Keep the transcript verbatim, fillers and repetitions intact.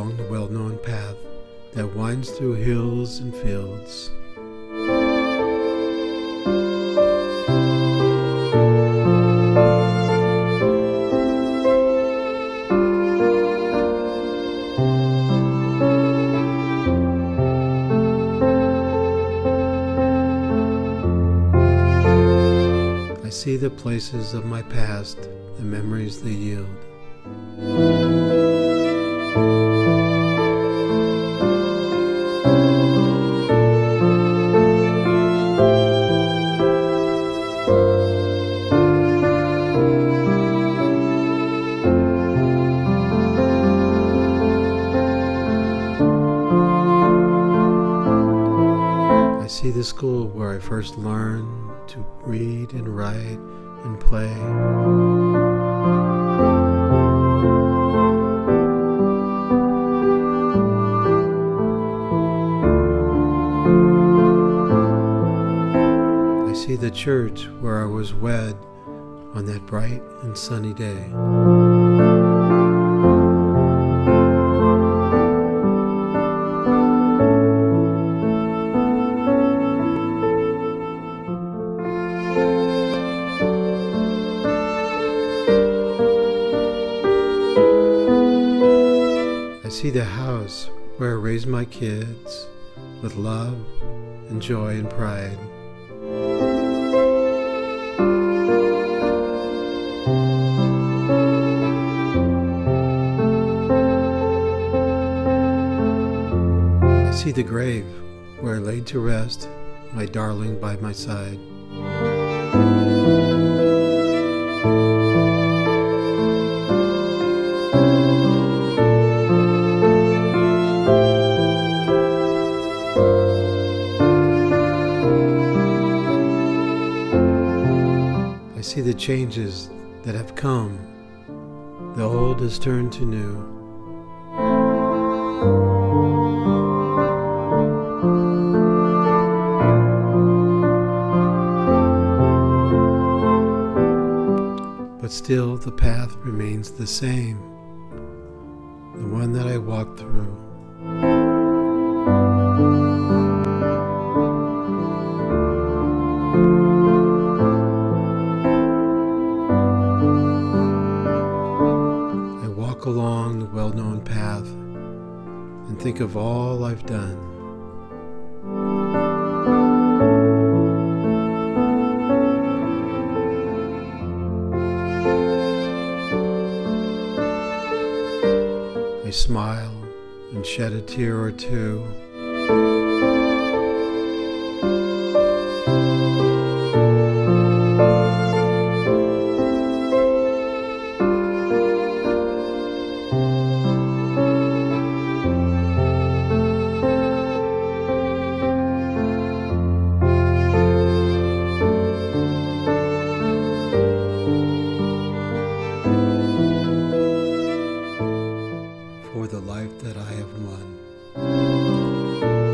along the well-known path that winds through hills and fields. I see the places of my past, the memories they yield. I see the school where I first learned to read and write and play. I see the church where I was wed on that bright and sunny day. I see the house where I raised my kids with love and joy and pride. I see the grave where I laid to rest my darling by my side. I see the changes that have come. The old has turned to new. But still the path remains the same, the one that I walked through. I walk along the well-known path and think of all I've done. I smile and shed a tear or two. For the life that I have won.